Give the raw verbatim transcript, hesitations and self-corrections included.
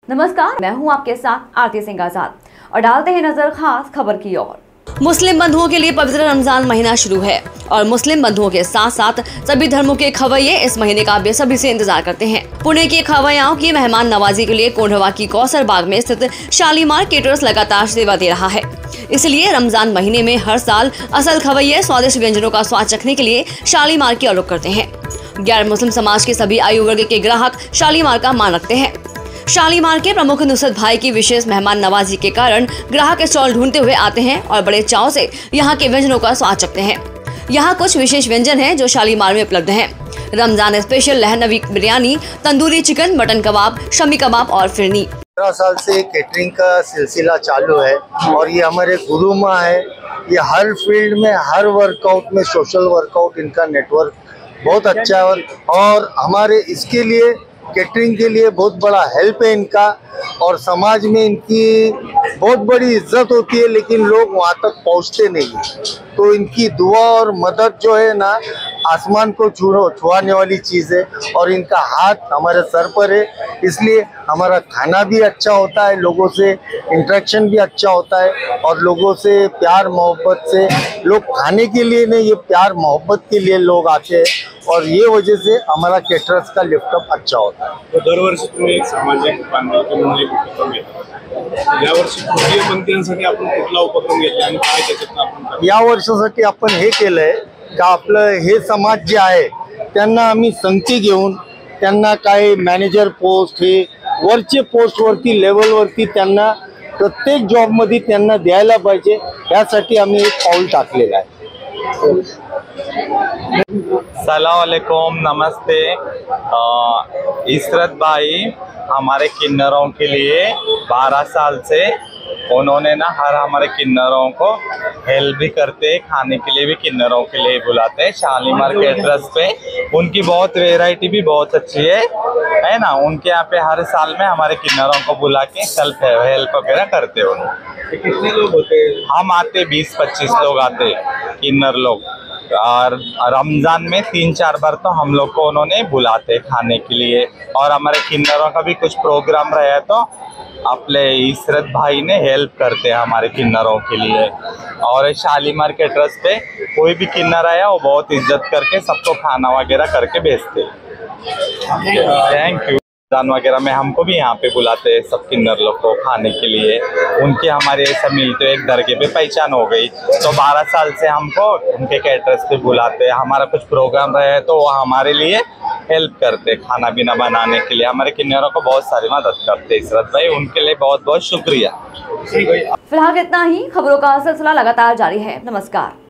नमस्कार, मैं हूं आपके साथ आरती सिंह आजाद और डालते हैं नजर खास खबर की ओर। मुस्लिम बंधुओं के लिए पवित्र रमजान महीना शुरू है और मुस्लिम बंधुओं के साथ साथ सभी धर्मों के खवैये इस महीने का बेसब्री से इंतजार करते हैं। पुणे के खवैयाओं की मेहमान नवाजी के लिए कोंढवा की कौसर बाग में स्थित शालीमार केटरर्स लगातार सेवा दे रहा है। इसलिए रमजान महीने में हर साल असल खवैये स्वादिष्ट व्यंजनों का स्वाद चखने के लिए शालीमार की ओर रुख करते हैं। गैर मुस्लिम समाज के सभी आयु वर्ग के ग्राहक शालीमार का मान रखते हैं। शालीमार के प्रमुख नुसरत भाई की विशेष मेहमान नवाजी के कारण ग्राहक स्टॉल ढूंढते हुए आते हैं और बड़े चाव से यहाँ के व्यंजनों का स्वाद चखते हैं। यहाँ कुछ विशेष व्यंजन हैं जो शालीमार में उपलब्ध हैं। Ramzan special Lucknowi biryani, tandoori chicken, mutton kebab, shami kebab और फिरनी। पंद्रह साल से केटरिंग का सिलसिला चालू है और ये हमारे गुरु माँ है। ये हर फील्ड में, हर वर्कआउट में, सोशल वर्कआउट, इनका नेटवर्क बहुत अच्छा है और हमारे इसके लिए केटरिंग के लिए बहुत बड़ा हेल्प है इनका और समाज में इनकी बहुत बड़ी इज्जत होती है, लेकिन लोग वहाँ तक पहुँचते नहीं। तो इनकी दुआ और मदद जो है ना, आसमान को छू छुआने वाली चीज़ है और इनका हाथ हमारे सर पर है, इसलिए हमारा खाना भी अच्छा होता है, लोगों से इंटरेक्शन भी अच्छा होता है और लोगों से प्यार मोहब्बत से लोग खाने के लिए नहीं, ये प्यार मोहब्बत के लिए लोग आते हैं और ये वजह से हमारा केटरर्स का लिफ्टअप अच्छा होता है। तो दरवर्षी तुम्ही एक सामाजिक बांधिलकी म्हणून एक उपक्रम घेता, यावर्षी तृतीयपंथीयांसाठी आपण कुठला उपक्रम घेतला आणि काय त्याच्यातून आपण या वर्षासाठी आपण हे केलंय का आपलं हे समाज जे आहे त्यांना आम्ही संगती घेऊन त्यांना काय मॅनेजर पोस्ट, हे वरचे पोस्टवरती लेवलवरती त्यांना प्रत्येक जॉबमध्ये त्यांना द्यायला पाहिजे, यासाठी आम्ही एक पाऊल टाकलेलं आहे। सलाम अलैकुम, नमस्ते। इशरत भाई हमारे किन्नरों के लिए बारह साल से उन्होंने ना हर हमारे किन्नरों को हेल्प भी करते हैं, खाने के लिए भी किन्नरों के लिए बुलाते हैं। शालीमार केटरर्स पे उनकी बहुत वैरायटी भी बहुत अच्छी है है ना। उनके यहाँ पे हर साल में हमारे किन्नरों को बुला के सेल्फ हेल्प वगैरह करते हो। कितने लोग होते हैं? हम आते बीस पच्चीस लोग आते किन्नर लोग और रमजान में तीन चार बार तो हम लोग को उन्होंने बुलाते खाने के लिए और हमारे किन्नरों का भी कुछ प्रोग्राम रहा तो अपने इशरत भाई ने हेल्प करते हैं हमारे किन्नरों के लिए। और शालीमार केटरर्स पे कोई भी किन्नर आया वो बहुत इज्जत करके सबको खाना वगैरह करके भेजते हैं। Thank you. रमजान वगैरह में हमको भी यहाँ पे बुलाते हैं सब किन्नर लोग को खाने के लिए। उनके हमारे ऐसा मिलते एक दरगे पे पहचान हो गई तो बारह साल से हमको उनके कैटरर्स पे बुलाते हैं। हमारा कुछ प्रोग्राम रहे है तो वो हमारे लिए हेल्प करते खाना पीना बनाने के लिए। हमारे किन्नरों को बहुत सारी मदद करते इशरत भाई, उनके लिए बहुत बहुत शुक्रिया। फिलहाल इतना ही। खबरों का सिलसिला लगातार जारी है। नमस्कार।